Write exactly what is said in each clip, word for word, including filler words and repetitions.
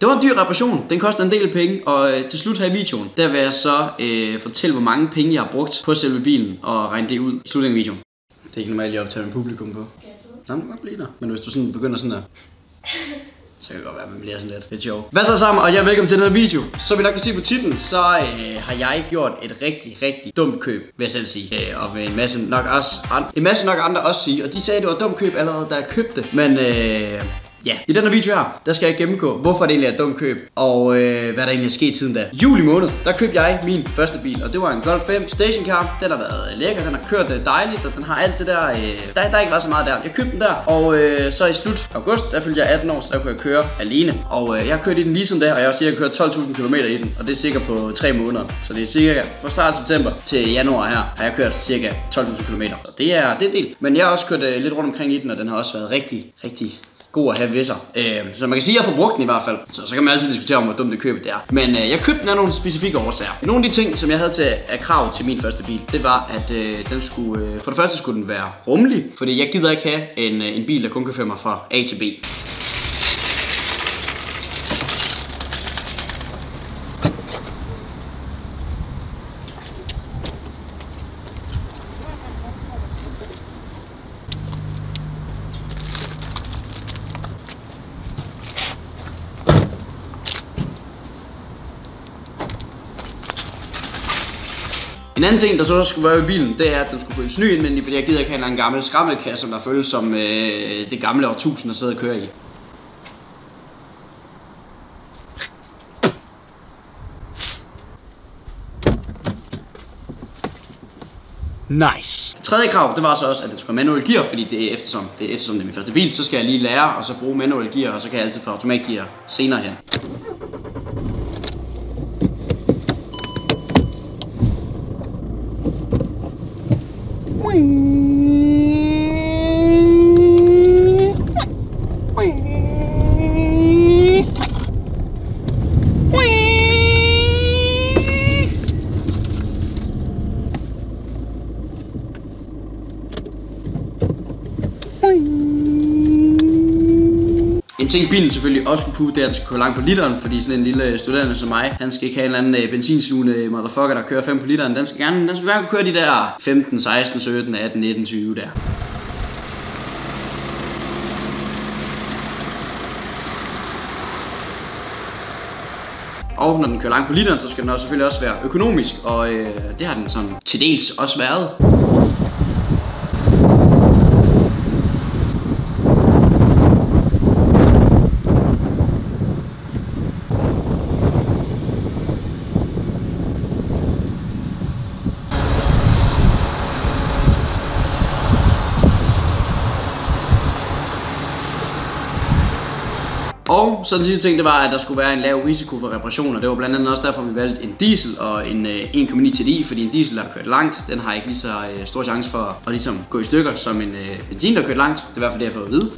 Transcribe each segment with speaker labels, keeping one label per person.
Speaker 1: Det var en dyr reparation, den kostede en del penge, og øh, til slut her i videoen, der vil jeg så øh, fortælle, hvor mange penge jeg har brugt på selve bilen, og regne det ud i slutningen af videoen. Det er ikke normalt, jeg optager med publikum på. Nå, det må blive der. Men hvis du sådan begynder sådan der, så kan det godt være, at man bliver sådan lidt, lidt sjov. Hvad så sammen, og jeg er velkommen til den her video. Som I nok kan se på titlen, så øh, har jeg gjort et rigtig, rigtig dumt køb, vil jeg selv sige. Øh, og med en masse nok også, en masse nok andre også sige. Og de sagde, at det var et dumt køb allerede, da jeg købte det. Men øh, ja, i den her video her, der skal jeg gennemgå, hvorfor det egentlig er et dumt køb, og øh, hvad der egentlig er sket siden da. Juli måned, der købte jeg min første bil, og det var en Golf fem stationcar. Den har været lækker, den har kørt dejligt, og den har alt det der, øh, der, der har ikke været så meget der. Jeg købte den der, og øh, så i slut august, der fyldte jeg atten år, så der kunne jeg køre alene. Og øh, jeg har kørt i den lige som der, og jeg har cirka kørt tolv tusind kilometer i den, og det er cirka på tre måneder. Så det er cirka fra start september til januar her, har jeg kørt cirka tolv tusind kilometer. Så det er, det er en del. Men jeg har også kørt øh, lidt rundt omkring i den, og den har også været rigtig, rigtig god at have ved sig. Øh, så man kan sige, at jeg får brugt den i hvert fald. Så, så kan man altid diskutere om, hvor dumt det købet det er. Men øh, jeg købte den af nogle specifikke årsager. Nogle af de ting, som jeg havde til af krav til min første bil, det var, at øh, den skulle, øh, for det første skulle den være rummelig. Fordi jeg gider ikke have en, øh, en bil, der kun kan føre mig fra A til B. En anden ting, der så skulle være i bilen, det er, at den skulle føles ny indvendig, fordi jeg gider ikke have en eller anden gammel skrammelkasse, som der føles som øh, det gamle årtusind, der sidder og kører i. Nice. Det tredje krav, det var så også, at den skulle have manuel gear, fordi det er eftersom det er, eftersom det er min første bil, så skal jeg lige lære, og så bruge manuel gear, og så kan jeg altid få automatgear senere hen. En ting bilen selvfølgelig også skulle kunne, det er, at den skal køre langt på literen, fordi sådan en lille studerende som mig, han skal ikke have en eller anden benzinslugende motherfucker, der kører fem på literen. Den skal gerne, den skal gerne kunne køre de der femten, seksten, sytten, atten, nitten, tyve der. Og når den kører langt på literen, så skal den også selvfølgelig også være økonomisk, og øh, det har den sådan til dels også været. Og så den sidste ting, det var, at der skulle være en lav risiko for reparationer. Det var blandt andet også derfor, vi valgte en diesel og en øh, en komma ni T D I, fordi en diesel, der har kørt langt, den har ikke lige så øh, stor chance for at ligesom gå i stykker som en øh, benzin, der har kørt langt. Det er i hvert fald det, jeg har fået at vide.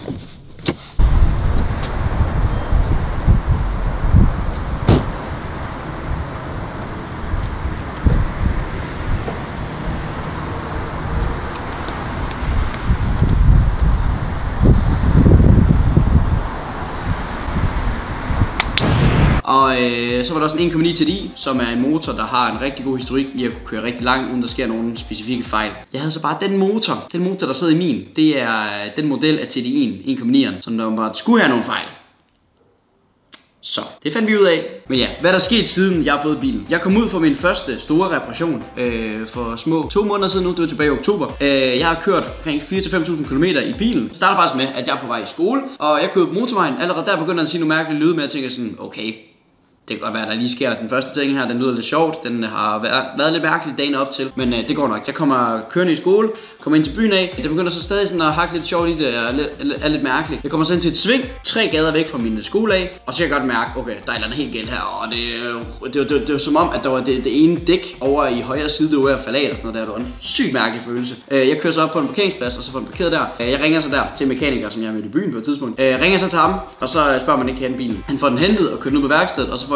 Speaker 1: Og øh, så var der også en en komma ni T D I, som er en motor, der har en rigtig god historik i at kunne køre rigtig langt, uden der sker nogle specifikke fejl. Jeg havde så bare den motor, den motor, der sidder i min, det er den model af T D I'en, en komma ni'eren, som der bare skulle have nogle fejl. Så, det fandt vi ud af. Men ja, hvad der er sket siden jeg har fået bilen. Jeg kom ud for min første store reparation øh, for små to måneder siden nu, det var tilbage i oktober. Øh, jeg har kørt omkring fire til fem tusind kilometer i bilen. Det starter faktisk med, at jeg er på vej i skole, og jeg kører på motorvejen. Allerede der begynder at sige nogle mærkelige lyde med, at jeg tænker sådan, okay, det kan godt være, at der lige sker den første ting her, den lyder lidt sjovt, den har været, været lidt mærkelig dagen op til, men øh, det går nok. Jeg kommer kørende i skole, kommer ind til byen af, det begynder så stadig sådan at hakke lidt sjovt i det, og er lidt, er lidt mærkeligt. Jeg kommer så ind til et sving, tre gader væk fra min skole af, og så kan jeg godt mærke, okay, der er et eller andet helt galt her, og det, det, det, det, det var som om, at der var det, det ene dæk over i højre side, det var ved at falde af, og sådan noget der. Det var en sygt mærkelig følelse. Jeg kører så op på en parkeringsplads, og så får den parkeret der. Jeg ringer så der til mekaniker, som jeg har mødt i byen på et tidspunkt. Jeg ringer så til ham, og så spørger man ikke, kan bilen. Han får den hentet og kørt ud på værkstedet, og så får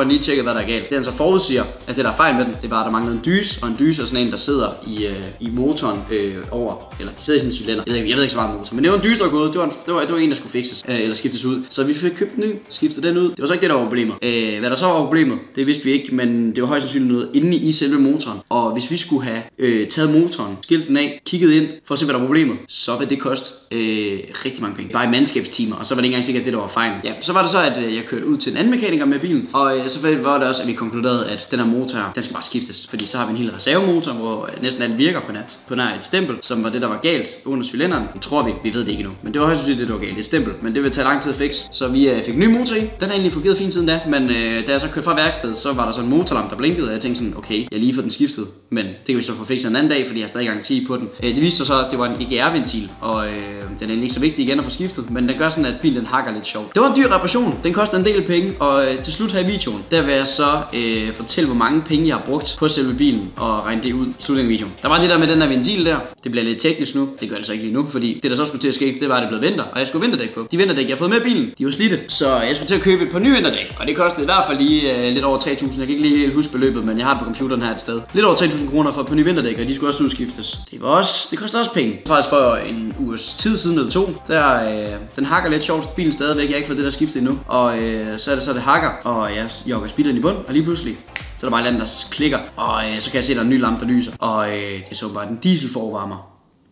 Speaker 1: han lige tjekket, hvad der er galt. Det han så forudsiger, at det der er fejl med den, det er bare, at der mangler en dyse, og en dyse er sådan en, der sidder i, øh, i motoren øh, over, eller det sidder i sin cylinder. Jeg ved, ikke, jeg ved ikke så meget om motor, men det var en dyse, der var gået. Det var, en, det, var, det var en, der skulle fikses, øh, eller skiftes ud. Så vi fik købt en ny, skiftet den ud. Det var så ikke det, der var problemet. Øh, hvad der så var problemet, det vidste vi ikke, men det var højst sandsynligt noget inde i selve motoren. Og hvis vi skulle have øh, taget motoren, skilt den af, kigget ind for at se, hvad der var problemet, så ville det koste øh, rigtig mange penge. Bare i mandskabstimer, og så var det ikke engang sikkert, at det der var fejl. Ja, så var det så, at øh, jeg kørte ud til en anden mekaniker med bilen, og øh, så var det også, at vi konkluderede, at den her motor her, den skal bare skiftes. Fordi så har vi en hel reservemotor, hvor næsten alt virker på nær, på nær et stempel, som var det, der var galt under cylinderen. Det tror vi, vi ved det ikke endnu. Men det var højst sandsynligt, det der var galt. Det er stempel, men det vil tage lang tid at fikse. Så vi øh, fik en ny motor i. Den har egentlig fungeret fint siden da, men øh, da jeg så kørte fra værkstedet, så var der sådan en motorlamp, der blinkede, og jeg tænkte sådan, okay, jeg lige får den skiftet, men det kan vi så få fikset en anden dag, fordi jeg har stadig garanti på den. Øh, det viste sig så, at det var en E G R-ventil, og øh, den er ikke så vigtig igen at få skiftet, men den gør sådan, at bilen hakker lidt sjovt. Det var en dyr reparation. Den koster en del penge, og øh, til slut her i videoen, der vil jeg så øh, fortælle, hvor mange penge jeg har brugt på selve bilen, og regne det ud i slutningen af videoen. Der var det der med den her ventil der. Det bliver lidt teknisk nu. Det gør det så ikke lige nu, fordi det der så skulle til at ske, det var, at det blev vinter, og jeg skulle vinterdæk på. De vinterdæk, jeg har fået med bilen, de var slidte, så jeg skulle til at købe et par nye vinterdæk, og det kostede i hvert fald lige øh, lidt over tre tusind. Jeg kan ikke lige helt huske beløbet, men jeg har det på computeren her et sted. Lidt over tre tusind kroner for et par nye vinterdæk, og de skulle også udskiftes. Det var også, det koster også penge. Faktisk for en uges tid siden eller to, der øh, den hakker lidt sjovt, bilen stadigvæk. Jeg har ikke fået det der skiftet endnu, og øh, så er det så det hakker, og jeg jogger speederen i bund, og lige pludselig så er der bare et eller andet, der klikker, og øh, så kan jeg se, at der er en ny lampe, der lyser, og øh, det er så bare den dieselforvarmer.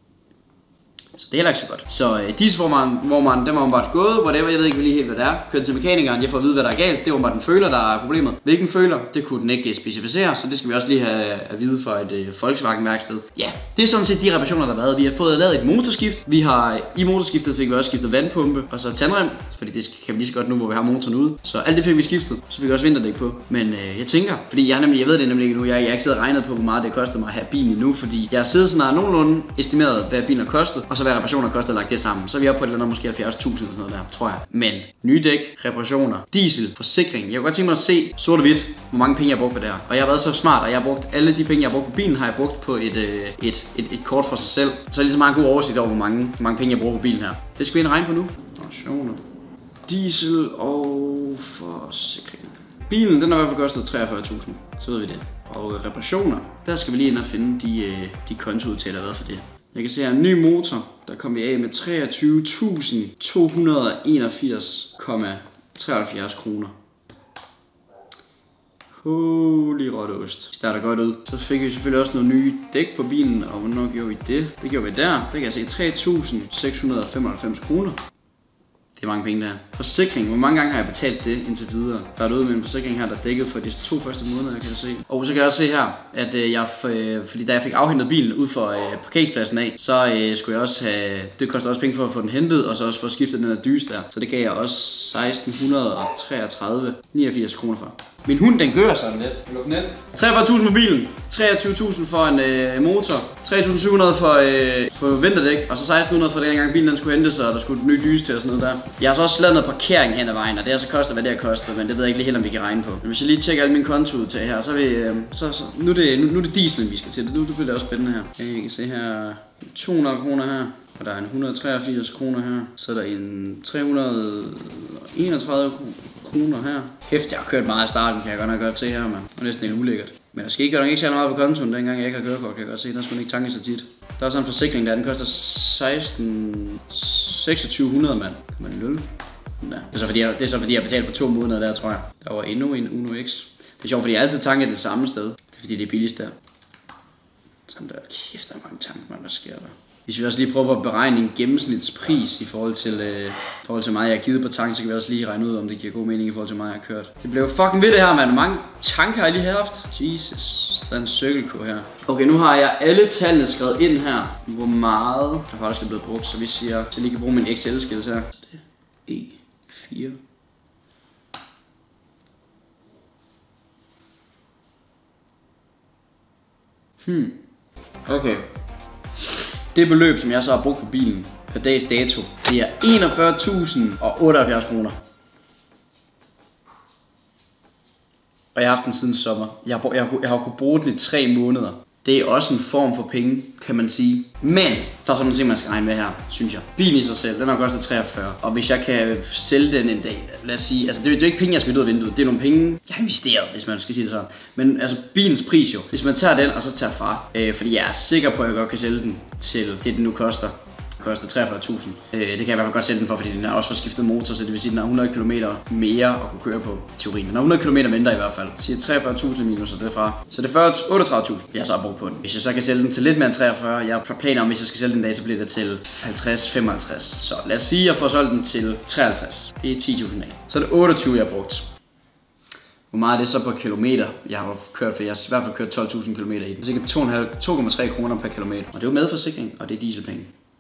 Speaker 1: Så det er heller ikke så godt. Så øh, dieselforvarmeren, den var bare gået, whatever, jeg ved ikke lige helt, hvad det er. Kørte til mekanikeren, jeg får at vide, hvad der er galt. Det var bare den føler, der er problemet. Hvilken føler, det kunne den ikke specificere, så det skal vi også lige have at vide fra et øh, Volkswagen-værksted. Ja, det er sådan set de reparationer, der har været. Vi har fået lavet et motorskift. Vi har, i motorskiftet fik vi også skiftet vandpumpe, og så tandrem, fordi det kan vi lige så godt nu, hvor vi har motoren ude. Så alt det fik vi skiftet, så fik vi også vinterdæk på. Men øh, jeg tænker, fordi jeg, nemlig, jeg ved det nemlig ikke nu, jeg, jeg har ikke siddet og regnet på, hvor meget det kostede mig at have bilen nu, fordi jeg har siddet sådan nogenlunde estimeret, hvad bilen har kostet, og så hvad reparationer koster at lagt det sammen. Så er vi oppe på et eller andet, måske halvfjerds tusind eller sådan noget der, tror jeg. Men nye dæk, reparationer, diesel, forsikring. Jeg kunne godt tænke mig at se sort og hvidt, hvor mange penge jeg har brugt på det her. Og jeg har været så smart, og jeg har brugt alle de penge, jeg har brugt på bilen, har jeg brugt på et, øh, et, et, et kort for sig selv. Så er lige så meget god oversigt over, hvor mange, hvor mange penge jeg bruger på bilen her. Det skal vi ind og regne på nu. Reparationer, diesel og forsikring. Bilen, den har i hvert fald kostet treogfyrre tusind. Så ved vi det. Og reparationer, der skal vi lige ind og finde de, øh, de kontoudtaler, der har været for det. Jeg kan se her en ny motor, der kom vi af med treogtyve tusind to hundrede og enogfirs komma treoghalvfjerds kroner. Holy rotteost. Vi starter godt ud. Så fik vi selvfølgelig også nogle nye dæk på bilen, og hvornår gjorde vi det? Det gjorde vi der. Der kan jeg se tre tusind seks hundrede og femoghalvfems kroner. Det er mange penge der. Forsikring. Hvor mange gange har jeg betalt det indtil videre? Der er ude med en forsikring her, der er dækket for de to første måneder, jeg kan se. Og så kan jeg også se her, at øh, jeg, øh, fordi da jeg fik afhentet bilen ud for øh, parkeringspladsen af, så øh, skulle jeg også have, det koster også penge for at få den hentet, og så også for at skifte den der dyse der. Så det gav jeg også seksten treogtredive niogfirs kroner for. Min hund, den gør sådan lidt. Luk den ind. treogfyrre tusind for bilen, treogtyve tusind for en øh, motor, tre tusind syv hundrede for, øh, for vinterdæk, og så seksten hundrede for den gang bilen den skulle hentes, og der skulle en ny dyse til og sådan noget der. Jeg har så også lavet noget parkering hen ad vejen, og det har så kostet, hvad det har kostet, men det ved jeg ikke lige helt, om vi kan regne på. Men hvis jeg lige tjekker alle mine kontoudtag her, så er vi, øh, så, så, nu, er det, nu, nu er det dieselen, vi skal til. Nu, nu bliver det også spændende her. Jeg kan se her to hundrede kroner her. Og der er en et hundrede og treogfirs kroner her. Så er der en tre hundrede og enogtredive kroner her. Hæft, jeg har kørt meget i starten, kan jeg godt nok godt se her, mand. Det er næsten helt ulækkert. Men der skal ikke, ikke særlig meget på kontoen, dengang jeg ikke har kørekort, kan jeg godt se. Der skulle ikke tanke så tit. Der er sådan en forsikring der, den koster seksten seksogtyve hundrede, mand. Man nul. Ja. Det, er så fordi, jeg, det er så fordi, jeg har betalt for to måneder der, tror jeg. Der var endnu en Uno X. Det er sjovt, fordi jeg altid tanker det samme sted. Det er fordi, det er billigst der. Sådan der, kæft, der er mange tanker, man, hvad sker der? Hvis vi også lige prøver at beregne en gennemsnitspris i forhold til, øh, forhold til meget jeg har givet på tank, så kan vi også lige regne ud, om det giver god mening i forhold til meget jeg har kørt. Det blev fucking ved det her, mand. Mange tanker har jeg lige haft. Jesus, der er en cirkelko her. Okay, nu har jeg alle tallene skrevet ind her, hvor meget der faktisk er blevet brugt, så vi siger, så jeg lige kan bruge min Excel-skills her. E fire. Hmm. Okay. Det beløb, som jeg så har brugt på bilen per dags dato, det er enogfyrre tusind og otteoghalvfjerds kroner. Og jeg har haft den siden sommer. Jeg har, jeg har, jeg har kunnet bruge den i tre måneder. Det er også en form for penge, kan man sige. Men der er sådan nogle ting, man skal regne med her, synes jeg. Bilen i sig selv, den har kostet treogfyrre. Og hvis jeg kan sælge den en dag, lad os sige, altså det er jo ikke penge, jeg smidt ud af vinduet. Det er nogle penge, jeg har investeret, hvis man skal sige det sådan. Men altså bilens pris jo, hvis man tager den og så tager fra, øh, fordi jeg er sikker på, at jeg godt kan sælge den til det, den nu koster. Koster treogfyrre tusind. Øh, det kan jeg i hvert fald godt sælge den for, fordi den har også fået skiftet motor, så det vil sige, at den har hundrede kilometer mere at kunne køre på teorien. Den har hundrede kilometer mindre i hvert fald. Så siger treogfyrre tusind minus derfra. Så det er otteogtredive tusind, jeg så har brugt på den. Hvis jeg så kan sælge den til lidt mere end treogfyrre, jeg har planer om, hvis jeg skal sælge den i dag, så bliver det til halvtreds femoghalvtreds. Så lad os sige, at jeg får solgt den til treoghalvtreds. Det er ti tusind af. Så er det otteogtyve, jeg har brugt. Hvor meget er det så på kilometer? Jeg har kørt, for jeg har i hvert fald kørt tolv tusind kilometer i den. Det er sikkert to komma tre kroner per kilometer. Og det er jo med forsikring, og det er dieselpenge.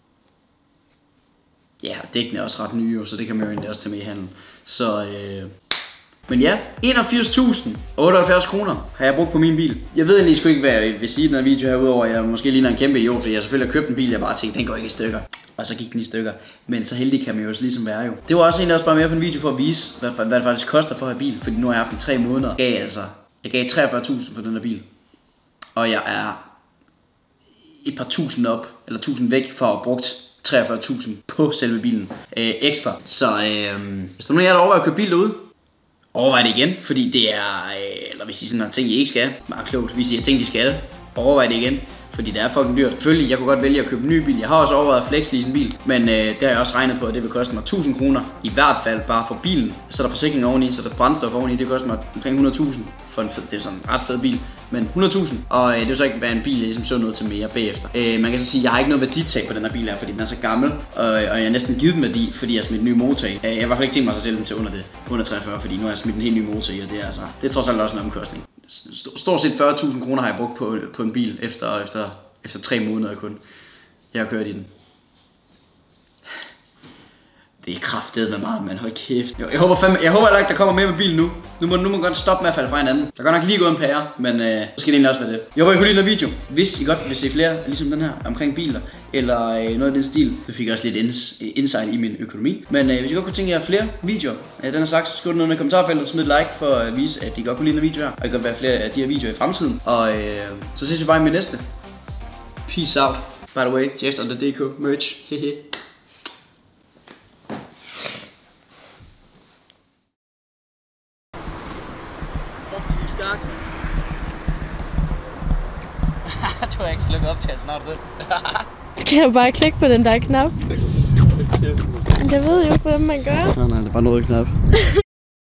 Speaker 1: Ja, dækkene er også ret nye, så det kan man jo egentlig også tage med i handlen. Så, øh... men ja, enogfirs tusind og otteoghalvfjerds kroner har jeg brugt på min bil. Jeg ved egentlig sgu ikke, hvad jeg vil sige i den her video her, udover at jeg måske ligner en kæmpe idiot, fordi jeg selvfølgelig har købt en bil, jeg bare tænkte, den går ikke i stykker. Og så gik den i stykker. Men så heldig kan man jo også ligesom være jo. Det var også egentlig også bare mere for en video for at vise, hvad, hvad det faktisk koster for at have bil. Fordi nu har jeg haft den tre måneder. Jeg gav altså, jeg gav treogfyrre tusind for den her bil. Og jeg er et par tusind op, eller tusind væk for at have brugt treogfyrre tusind på selve bilen øh, ekstra. Så øh, hvis der er nogen af jer, der overvejer at købe bil derude, overvej det igen, fordi det er, øh, eller hvis I sådan har ting, I ikke skal, meget klogt, hvis I har ting, de skal, overvej det igen, fordi det er fucking dyrt. Selvfølgelig, jeg kunne godt vælge at købe en ny bil. Jeg har også overvejet at flexlease en bil, men øh, det har jeg også regnet på, at det vil koste mig tusind kroner, i hvert fald bare for bilen. Så er der forsikring oveni, så er der brændstof oveni, det koster mig omkring hundrede tusind for en fed, det er sådan en ret fed bil, men hundrede tusind, og øh, det vil så ikke være en bil, jeg ligesom så noget til mere bagefter. Øh, man kan så sige, at jeg har ikke noget værditab på den her bil her, fordi den er så gammel, og, og jeg har næsten givet den værdi, fordi jeg har smidt en ny motor i. Øh, jeg har i hvert fald ikke tænkt mig at sælge den til under det, under treogfyrre, fordi nu har jeg smidt en helt ny motor i, og det er altså, det er trods alt også en omkostning. Stort set fyrre tusind kroner har jeg brugt på, på en bil efter, efter, efter tre måneder kun. Jeg har kørt i den. Det er kraftedeme meget, man. Hold kæft. Jeg, jeg håber fandme, jeg håber ikke, der kommer mere med bilen nu. Nu må, nu må godt stoppe med at falde fra hinanden. Der kan nok lige gå en pære, men øh, så skal det egentlig også være det. Jeg håber, I kunne lide den video. Hvis I godt vil se flere, ligesom den her, omkring biler, eller øh, noget af den stil, så fik jeg også lidt ins insight i min økonomi. Men øh, hvis I godt kunne tænke jer flere videoer af den her slags, så skriv det noget i kommentarfeltet, smid et like for at vise, at I godt kunne lide den video her. Og I kan være flere af de her videoer i fremtiden. Og øh, så ses vi bare i min næste. Peace out. By the way, just on the D K merch. Hehe. Stak. Du har ikke slukket optagelsen, har du det?
Speaker 2: Skal jeg bare klikke på den der knap? Jeg ved jo ikke, hvordan man gør.
Speaker 1: Nej, nej, det er bare noget knap.